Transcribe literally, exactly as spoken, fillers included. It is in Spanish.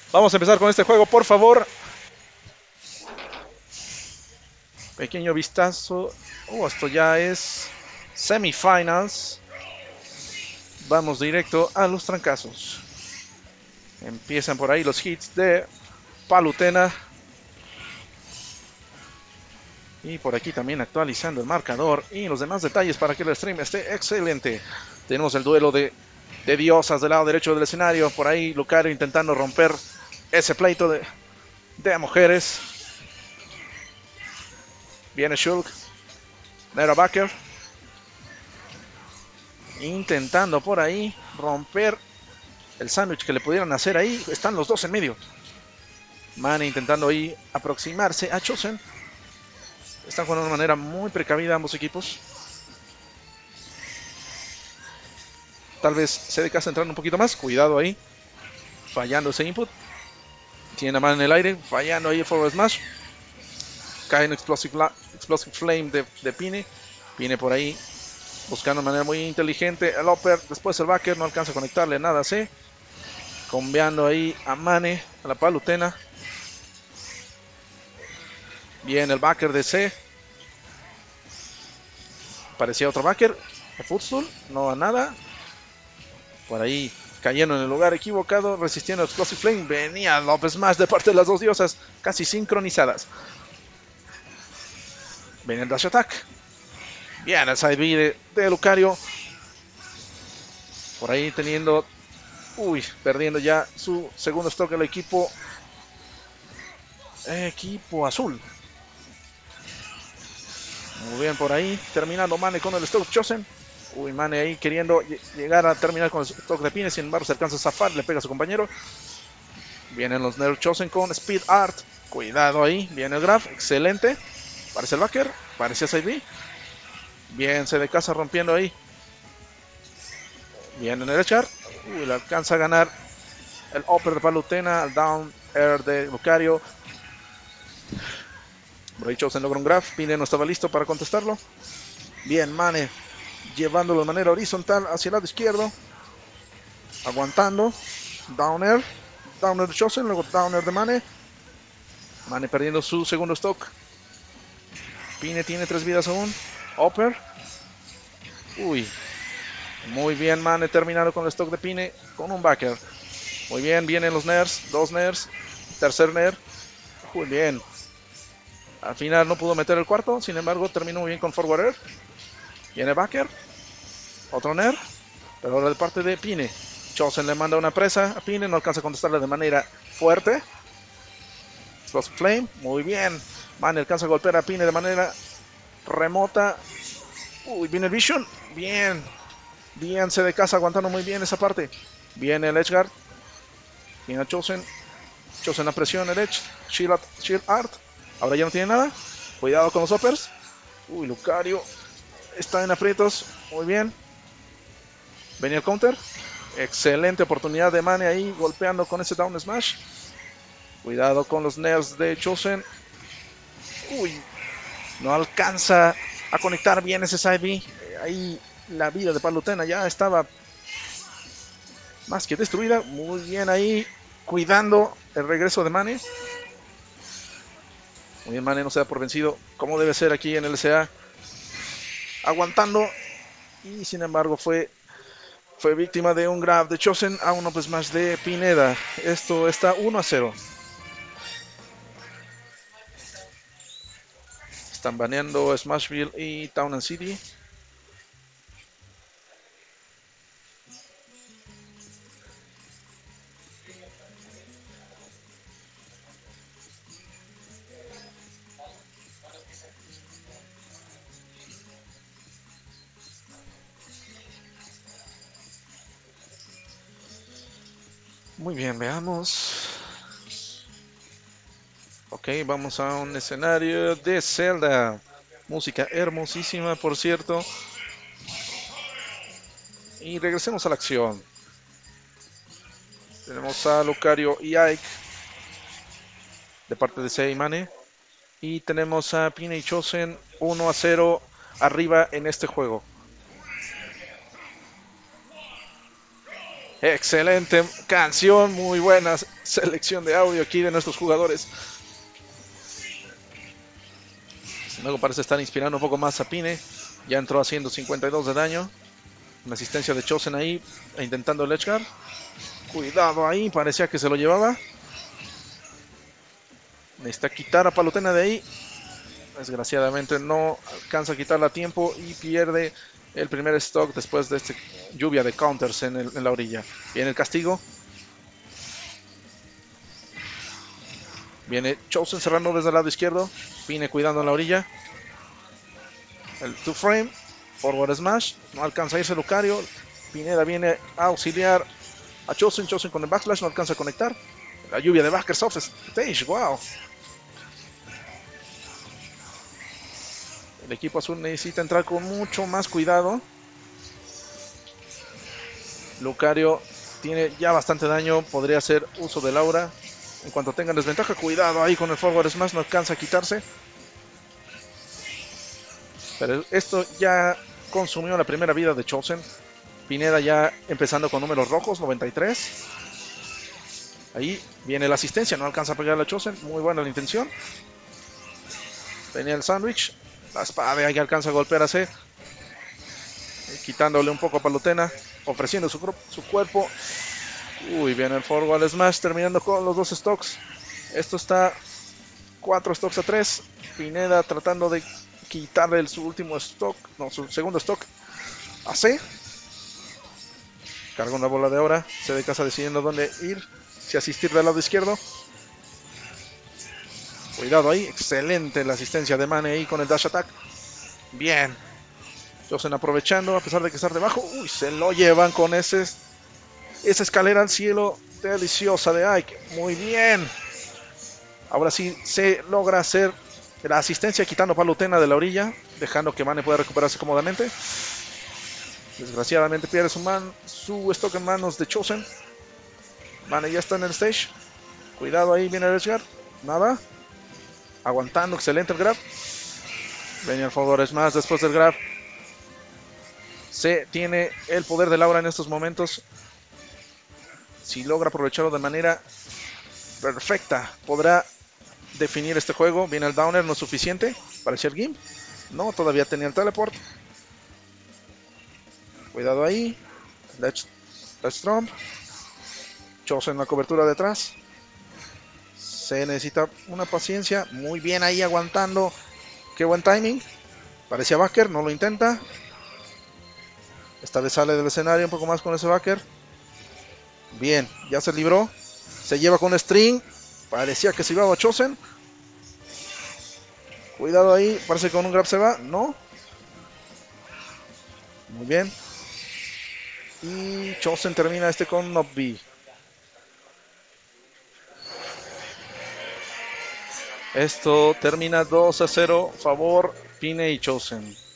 Vamos a empezar con este juego, por favor. Pequeño vistazo. Oh, esto ya es semifinals. Vamos directo a los trancazos. Empiezan por ahí los hits de Palutena. Y por aquí también actualizando el marcador y los demás detalles para que el stream esté excelente. Tenemos el duelo de, de diosas del lado derecho del escenario. Por ahí Lucario intentando romper ese pleito de, de mujeres. Viene Shulk. Nera Baker. Intentando por ahí romper el sándwich que le pudieran hacer ahí. Están los dos en medio. Mane intentando ahí aproximarse a Chosen. Están jugando de una manera muy precavida ambos equipos. Tal vez C D K está entrando un poquito más. Cuidado ahí. Fallando ese input. Tiene la mano en el aire. Fallando ahí el forward smash. Cae en Explosive, explosive Flame de, de Pine. Pine por ahí. Buscando de manera muy inteligente el upper. Después el backer. No alcanza a conectarle nada a C. Combeando ahí a Mane. A la Palutena. Bien el backer de C. Parecía otro backer. El footstool. No a nada. Por ahí cayendo en el lugar equivocado. Resistiendo a Explosive Flame. Venía López Smash de parte de las dos diosas. Casi sincronizadas. Viene el dash attack. Bien el side B de, de Lucario. Por ahí teniendo... Uy, perdiendo ya su segundo stock del equipo. Equipo azul. Muy bien por ahí. Terminando Mane con el stock Chosen. Uy, Mane ahí queriendo llegar a terminar con el stock de Pine. Sin embargo, se alcanza a zafar. Le pega a su compañero. Vienen los Nerf Chosen con Speed Art. Cuidado ahí. Viene el Graph. Excelente. Parece el backer. Parecía side B. Bien, se de casa rompiendo ahí. Bien en el echar. Uy, le alcanza a ganar el upper de Palutena. El down air de Lucario. Bray Chosen logra un graph. Pine no estaba listo para contestarlo. Bien, Mane llevándolo de manera horizontal hacia el lado izquierdo. Aguantando. Down air. Down air de Chosen. Luego down air de Mane. Mane perdiendo su segundo stock. Pine tiene tres vidas aún. Upper. Uy. Muy bien, Mane terminando con el stock de Pine. Con un backer. Muy bien, vienen los Ners. Dos Ners. Tercer Ner. Muy bien. Al final no pudo meter el cuarto. Sin embargo, terminó muy bien con forward air. Viene backer. Otro Ner. Pero ahora de parte de Pine. Chosen le manda una presa a Pine. No alcanza a contestarle de manera fuerte. Explosive Flame. Muy bien. Mane alcanza a golpear a Pine de manera remota. Uy, viene el Vision. Bien. Bien, se de casa aguantando muy bien esa parte. Viene el Edgeguard. Viene a Chosen. Chosen la presión, el Edge. Shield, shield Art. Ahora ya no tiene nada. Cuidado con los uppers. Uy, Lucario está en aprietos. Muy bien. Venía el counter. Excelente oportunidad de Mane ahí golpeando con ese down smash. Cuidado con los nerfs de Chosen. Uy. No alcanza a conectar bien ese side B. Ahí la vida de Palutena ya estaba más que destruida. Muy bien ahí. Cuidando el regreso de Mane. Muy bien, Mane no se da por vencido como debe ser aquí en el S A. Aguantando. Y sin embargo fue, fue víctima de un grab de Chosen a uno pues más de Pineda. Esto está uno a cero. Están baneando Smashville y Town and City. Muy bien, veamos. Ok, vamos a un escenario de Zelda. Música hermosísima, por cierto. Y regresemos a la acción. Tenemos a Lucario y Ike de parte de C y Mane. Y tenemos a Pine y Chosen uno a cero arriba en este juego. Excelente canción, muy buena selección de audio aquí de nuestros jugadores. Luego parece estar inspirando un poco más a Pine. Ya entró haciendo cincuenta y dos de daño. Una asistencia de Chosen ahí, intentando el edgeguard. Cuidado ahí, parecía que se lo llevaba. Necesita quitar a Palutena de ahí. Desgraciadamente no alcanza a quitarla a tiempo y pierde el primer stock después de esta lluvia de counters en, el, en la orilla. Viene el castigo. Viene Chosen cerrando desde el lado izquierdo. Pine cuidando en la orilla. El two frame. Forward smash. No alcanza a irse Lucario. Pineda viene a auxiliar a Chosen. Chosen con el backslash no alcanza a conectar. La lluvia de backers off stage. Wow. El equipo azul necesita entrar con mucho más cuidado. Lucario tiene ya bastante daño. Podría hacer uso del aura. En cuanto tengan desventaja, cuidado ahí con el forward smash. No alcanza a quitarse. Pero esto ya consumió la primera vida de Chosen. Pineda ya empezando con números rojos, noventa y tres. Ahí viene la asistencia. No alcanza a pegar a Chosen. Muy buena la intención. Venía el sándwich. La espada de ahí alcanza a golpear a C. Quitándole un poco a Palutena. Ofreciendo su, su cuerpo. Uy, viene el forward smash. Terminando con los dos stocks. Esto está cuatro stocks a tres. Pineda tratando de quitarle el, su último stock. No, su segundo stock a C. Carga una bola de aura. C de casa decidiendo dónde ir. Si asistir del lado izquierdo. Cuidado ahí, excelente la asistencia de Mane ahí con el dash attack. Bien. Chosen aprovechando, a pesar de que estar debajo. Uy, se lo llevan con ese, esa escalera al cielo deliciosa de Ike. Muy bien. Ahora sí se logra hacer la asistencia quitando a Palutena de la orilla, dejando que Mane pueda recuperarse cómodamente. Desgraciadamente pierde su, man, su stock en manos de Chosen. Mane ya está en el stage. Cuidado ahí, viene el edgeguard. Nada. Aguantando, excelente el grab. Venía el forward smash después del grab. Se tiene el poder del aura en estos momentos. Si logra aprovecharlo de manera perfecta, podrá definir este juego. Viene el downer, no es suficiente para el Gimp. No, todavía tenía el teleport. Cuidado ahí. Let's, let's trump. Chosen en la cobertura detrás. Se necesita una paciencia. Muy bien ahí aguantando. Qué buen timing. Parecía backer, no lo intenta. Esta vez sale del escenario un poco más con ese backer. Bien, ya se libró. Se lleva con string. Parecía que se iba a Chosen. Cuidado ahí. Parece que con un grab se va. No. Muy bien. Y Chosen termina este con Knob B. Esto termina dos a cero. Favor Pine y Chosen.